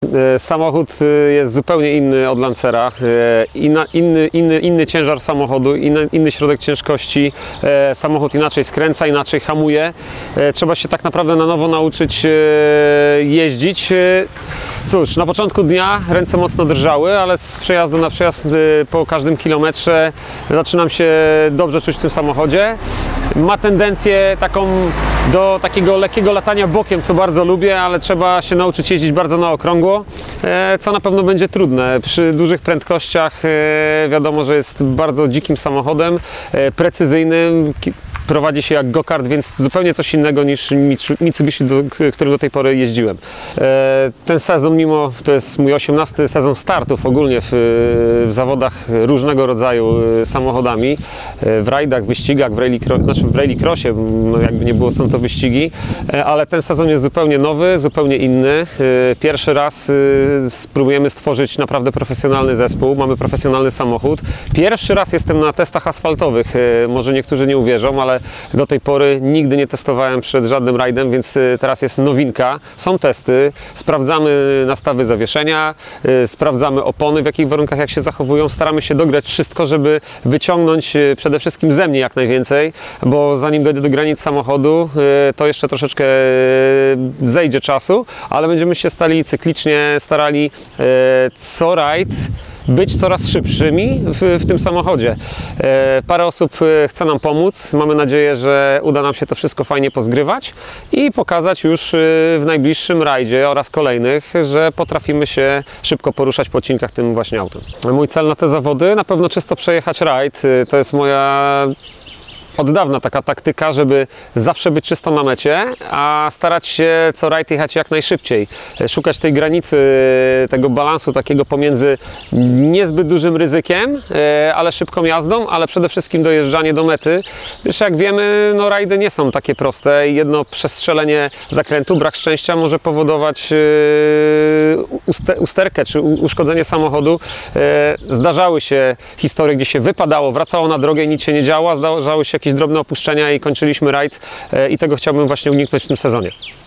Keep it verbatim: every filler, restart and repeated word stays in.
Samochód jest zupełnie inny od Lancera, inna, inny, inny, inny ciężar samochodu, inny, inny środek ciężkości, samochód inaczej skręca, inaczej hamuje. Trzeba się tak naprawdę na nowo nauczyć jeździć. Cóż, na początku dnia ręce mocno drżały, ale z przejazdu na przejazd po każdym kilometrze zaczynam się dobrze czuć w tym samochodzie. Ma tendencję taką do takiego lekkiego latania bokiem, co bardzo lubię, ale trzeba się nauczyć jeździć bardzo na okrągło, co na pewno będzie trudne. Przy dużych prędkościach wiadomo, że jest bardzo dzikim samochodem, precyzyjnym. Prowadzi się jak go-kart, więc zupełnie coś innego niż Mitsubishi, do którym do tej pory jeździłem. Ten sezon, mimo to jest mój osiemnasty sezon startów ogólnie w, w zawodach różnego rodzaju samochodami, w rajdach, wyścigach, w rallycrossie, znaczy w rallycrossie, no jakby nie było, są to wyścigi, ale ten sezon jest zupełnie nowy, zupełnie inny. Pierwszy raz spróbujemy stworzyć naprawdę profesjonalny zespół, mamy profesjonalny samochód. Pierwszy raz jestem na testach asfaltowych, może niektórzy nie uwierzą, ale do tej pory nigdy nie testowałem przed żadnym rajdem, więc teraz jest nowinka. Są testy, sprawdzamy nastawy zawieszenia, sprawdzamy opony, w jakich warunkach jak się zachowują. Staramy się dograć wszystko, żeby wyciągnąć przede wszystkim ze mnie jak najwięcej, bo zanim dojdę do granic samochodu, to jeszcze troszeczkę zejdzie czasu, ale będziemy się stali cyklicznie starali co rajd być coraz szybszymi w, w tym samochodzie. E, parę osób chce nam pomóc. Mamy nadzieję, że uda nam się to wszystko fajnie pozgrywać i pokazać już w najbliższym rajdzie oraz kolejnych, że potrafimy się szybko poruszać po odcinkach tym właśnie autem. Mój cel na te zawody na pewno czysto przejechać rajd. To jest moja od dawna taka taktyka, żeby zawsze być czysto na mecie, a starać się co rajd jechać jak najszybciej. Szukać tej granicy, tego balansu takiego pomiędzy niezbyt dużym ryzykiem, ale szybką jazdą, ale przede wszystkim dojeżdżanie do mety. Gdyż jak wiemy, no rajdy nie są takie proste i jedno przestrzelenie zakrętu, brak szczęścia może powodować usterkę czy uszkodzenie samochodu. Zdarzały się historie, gdzie się wypadało, wracało na drogę i nic się nie działo, zdarzały się jakieś drobne opuszczenia i kończyliśmy rajd i tego chciałbym właśnie uniknąć w tym sezonie.